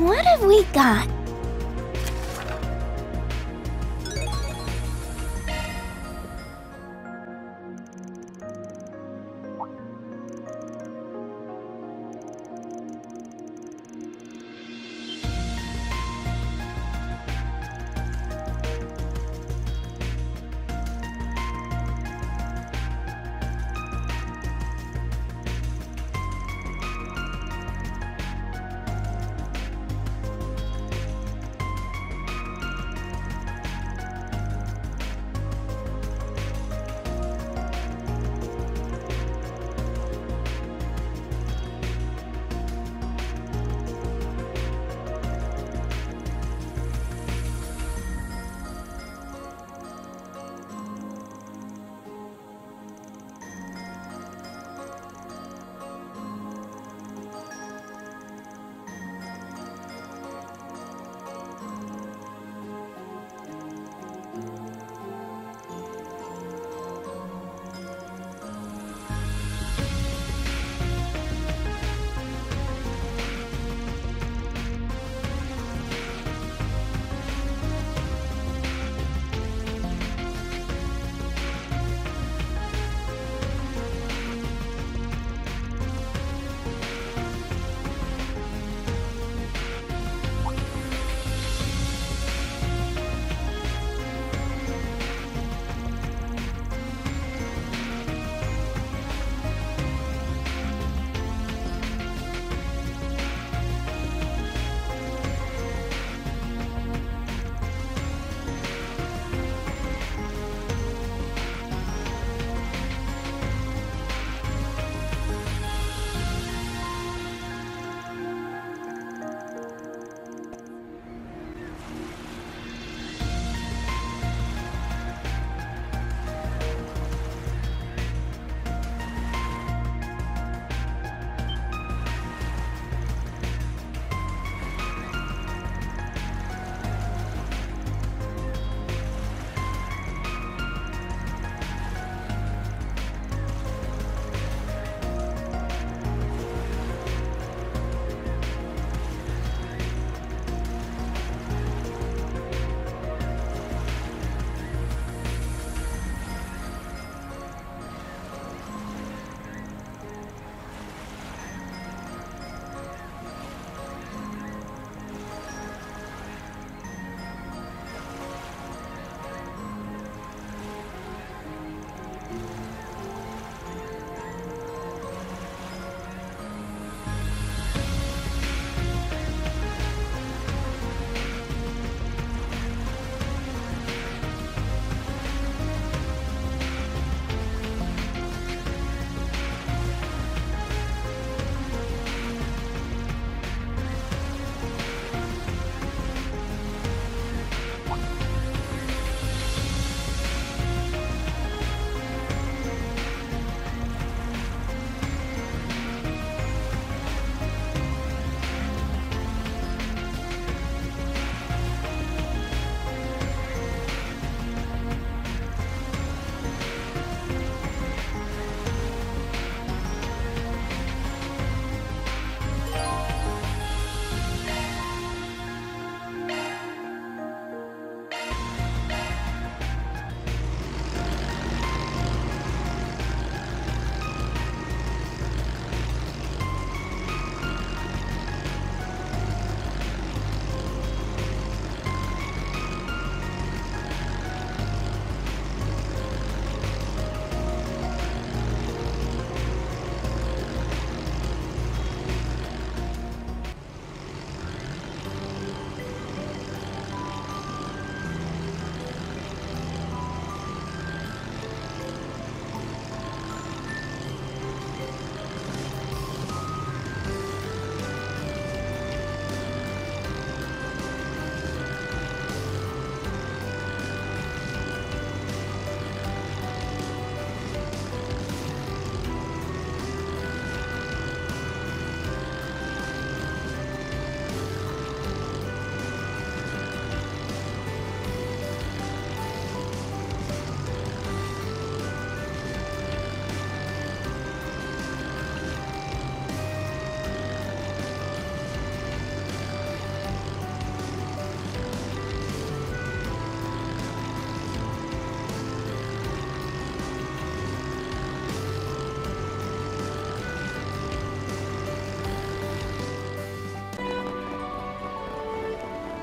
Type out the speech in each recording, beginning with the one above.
What have we got?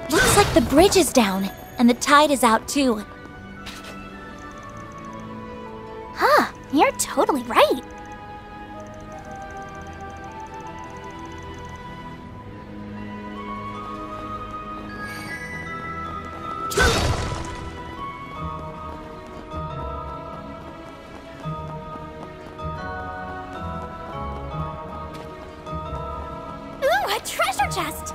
Looks like the bridge is down, and the tide is out too. Huh, you're totally right. Ooh, a treasure chest!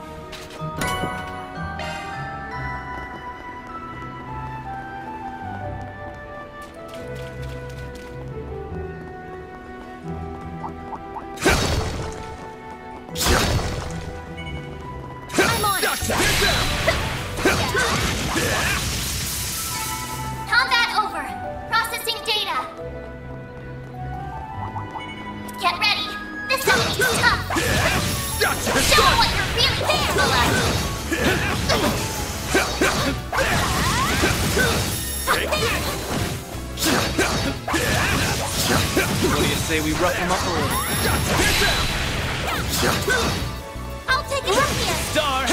I'm on it! Combat over! Processing data! Get ready! This enemy's tough! Show them what you're really capable of! What do you say we rough him up a little? I'll take it from here! Star!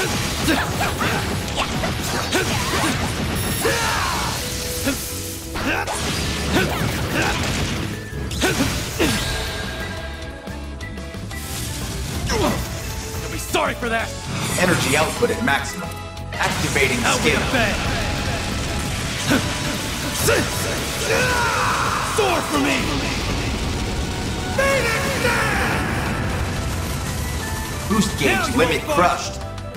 You'll be sorry for that! Energy output at maximum. Activating Out with skill. a bang! Soar for me! Boost gauge Now you limit ain't far. crushed.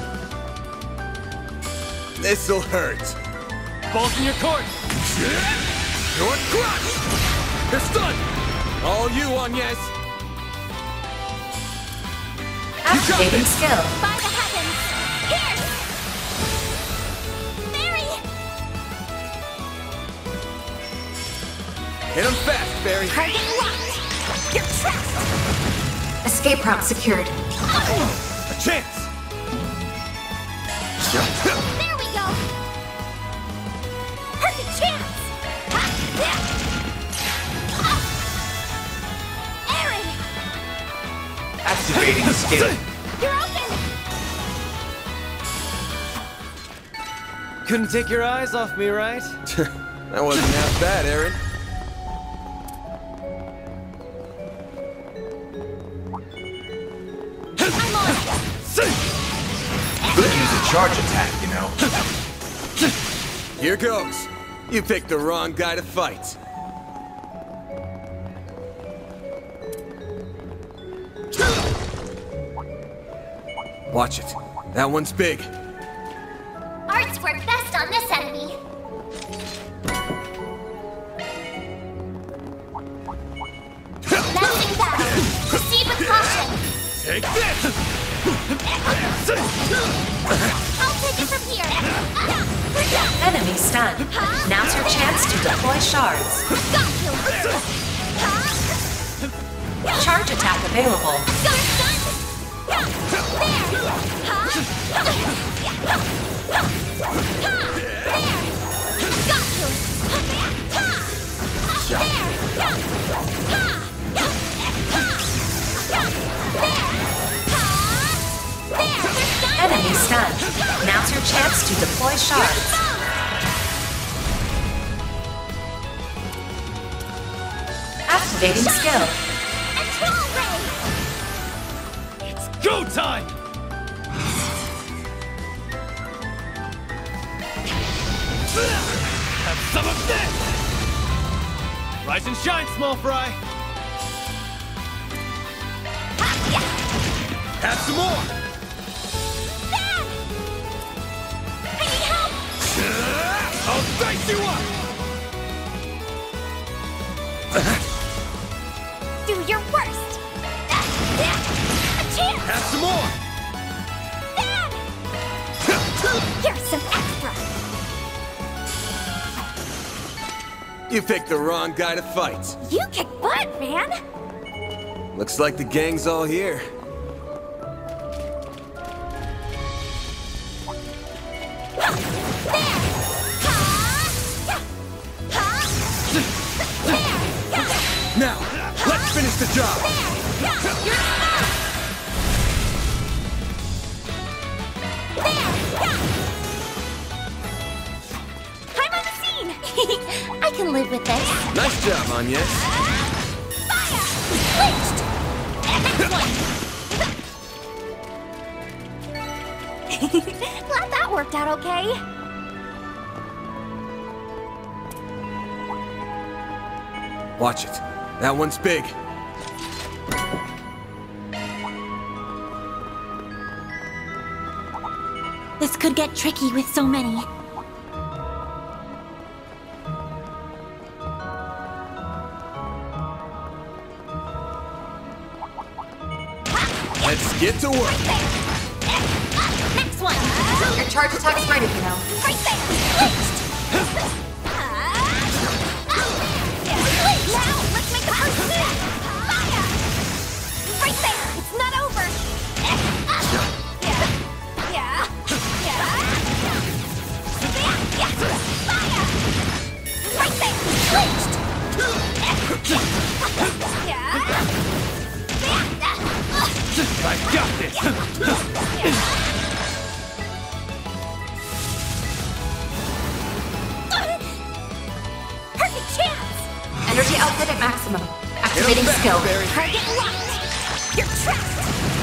This'll hurt. Balls in your court! You're crushed! They're stunned! All you, Agnes! Activating skill. By the heavens! Here! Mary! Hit him fast, Barry! Target locked! You're trapped! Escape route secured. A chance! There we go! Perfect chance! Aaron! Activating skill. You're open! Couldn't take your eyes off me, right? That wasn't half bad, Aaron. I'm on it! Could use a charge attack, you know. Here goes. You picked the wrong guy to fight. Watch it. That one's big. Arts work best on this enemy. Lensing battle. Proceed with caution. Take this! I'll take it from here. Enemy stunned. Now's your chance to deploy shards. Got you. Charge attack available. Got stunned. There. Got you. Enemy stunned. Now's your chance to deploy shards. Activating skill. Control ray. It's go time! Have some of this! Rise and shine, small fry! Have some more! Dad! I need help! I'll dice you up! Do your worst! A chance! Have some more! Dad! Here's some extra! You picked the wrong guy to fight. You kick butt, man! Looks like the gang's all here. Now, let's finish the job! can live with this. Nice job, Anya. Fire! Lynched! Next one! Glad that worked out okay. Watch it. That one's big. This could get tricky with so many. Let's get to work. Next one! Your charge attack's ready, you know. Right there! Lynched! Now, let's make the first move! Fire! Right there! It's not over! Fire! Right there! Lynched! I've got this! Perfect chance! Energy output at maximum. Activating skill. Target locked! You're trapped!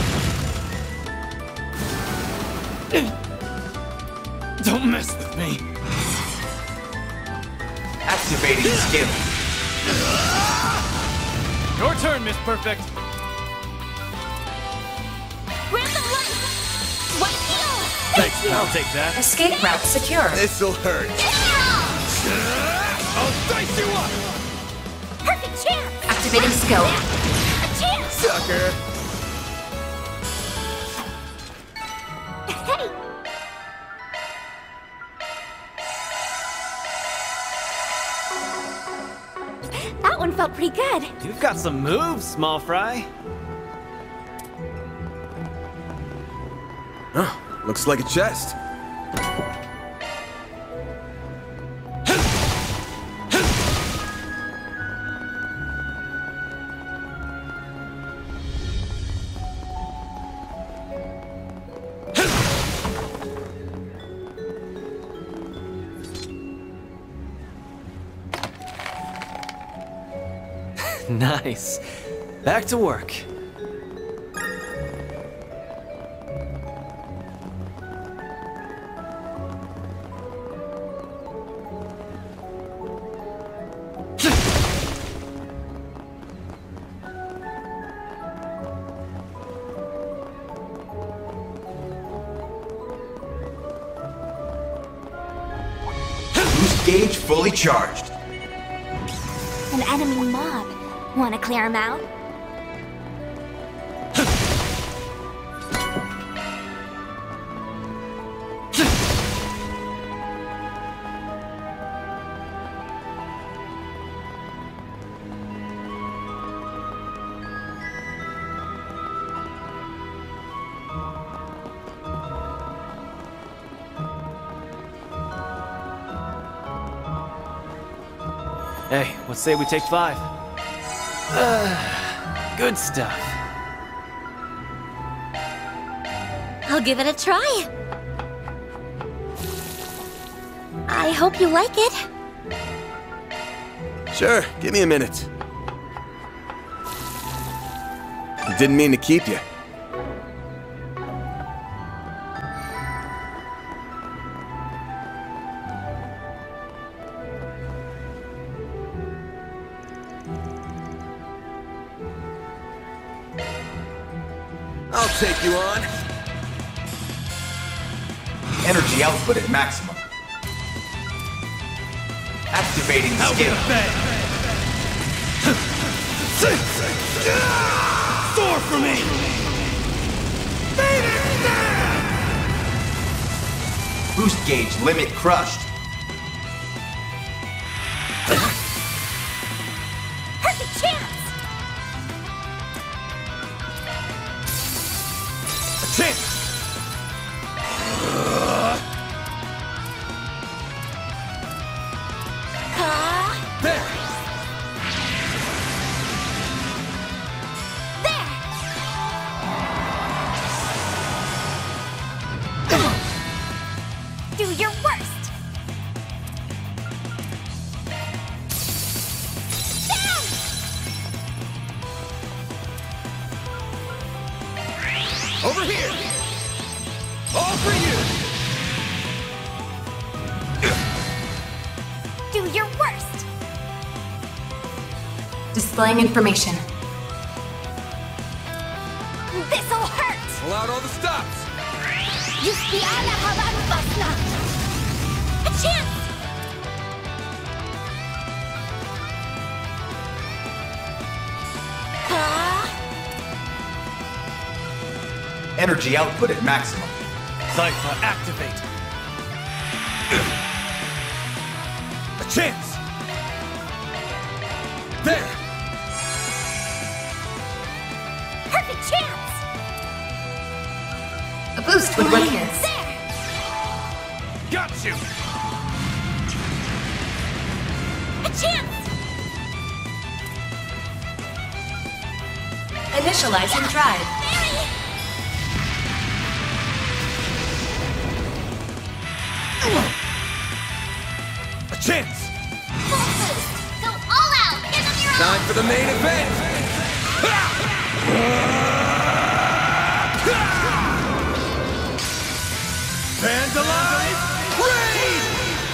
Don't mess with me! Activating skill. Your turn, Miss Perfect! Random light! White heal! Thanks, I'll take that. Escape route secure. This'll hurt. I'll dice you up! Perfect chance! Activating skill. A chance! Sucker. Hey! That one felt pretty good. You've got some moves, small fry. Huh, looks like a chest. Nice. Back to work. Boost gauge fully charged. An enemy mob. Wanna clear him out? Hey, let's say we take 5. Good stuff. I'll give it a try. I hope you like it. Sure, give me a minute. Didn't mean to keep you. I'll take you on. Energy output at maximum. Activating skill. Soar for me! Boost gauge limit crushed. Perfect chance! Chance! There! Do your worst! for you! Do your worst! Displaying information. This'll hurt! Pull out all the stops! Yustiana Havan. A chance! Energy output at maximum. Cypher, activate! A chance! There! Perfect chance! A boost would work here. There! Got you! A chance! Initializing drive. Mary! A chance! Full boost! Go all out! Give them your all! Time for the main event! Fans alive! Raid!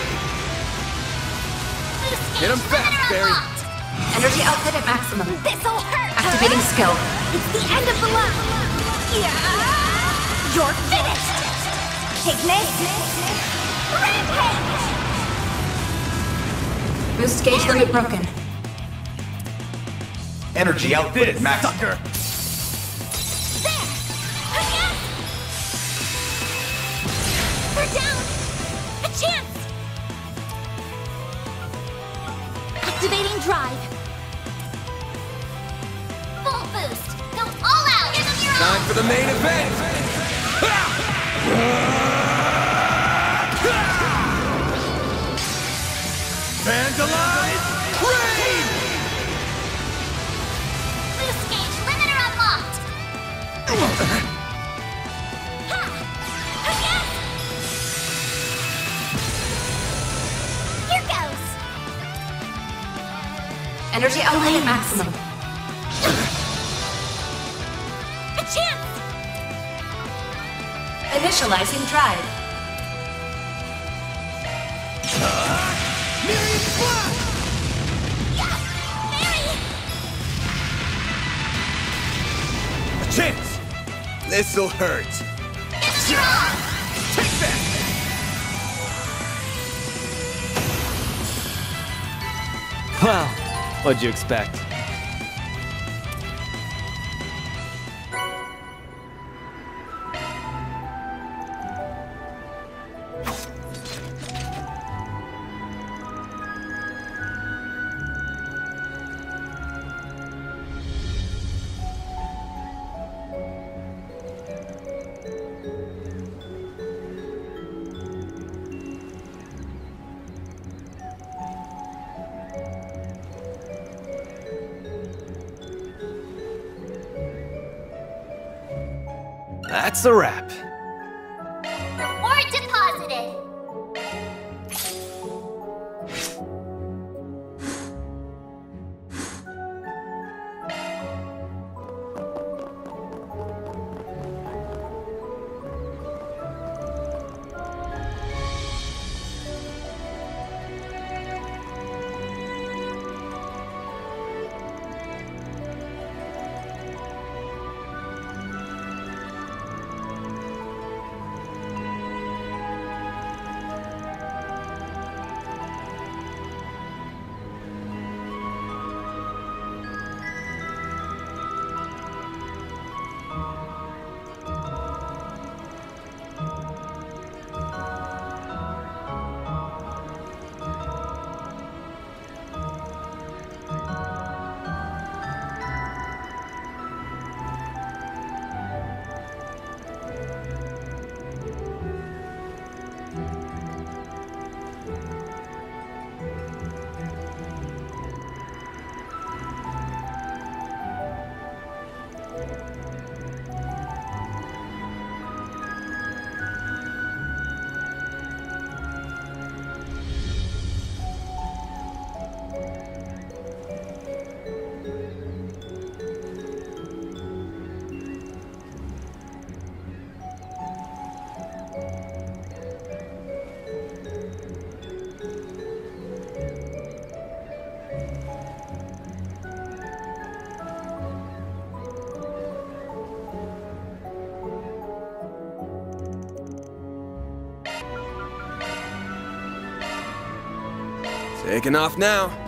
Boost Hit 'em gauge fast, limiter Barry. unlocked. Energy output at maximum. This'll hurt! Activating skill. It's the end of the line! Yeah. You're finished! Ignis! Rampage! Boost gauge limit broken. Energy output at maximum. Sucker! There! Again! We're down! A chance! Activating drive! Full boost! Go all out! Give them your all! Time for the main event! Fans alive! Raid! Boost gauge limiter unlocked! Ha! Again! Here goes! Energy output at maximum. A chance! Initializing drive. Myriad Blast! Yeah! Mary! A chance! This'll hurt. Give them your all! Take that! Well, what'd you expect? That's a wrap. Reward deposited! Taking off now.